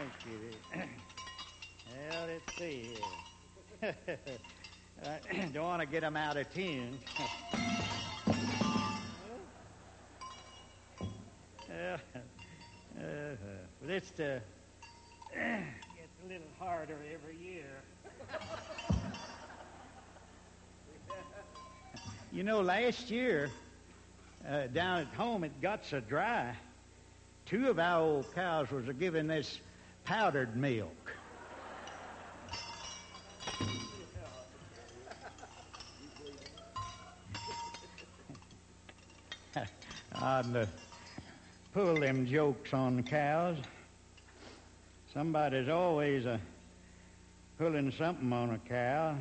Kitty. Well, let's see here. Don't want to get them out of tune. This gets a little harder every year. You know, last year, down at home, it got so dry, 2 of our old cows was giving this powdered milk. I'd pull them jokes on cows. Somebody's always pulling something on a cow.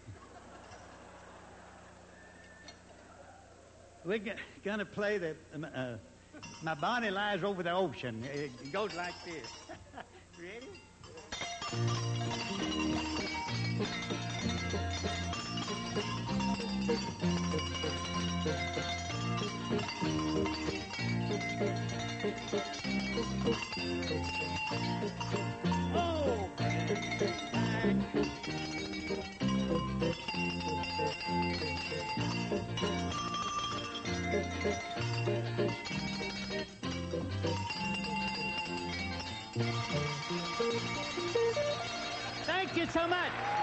We're going to play the My Bonnie Lies Over the Ocean. It goes like this. Ready? Oh! Thank you so much.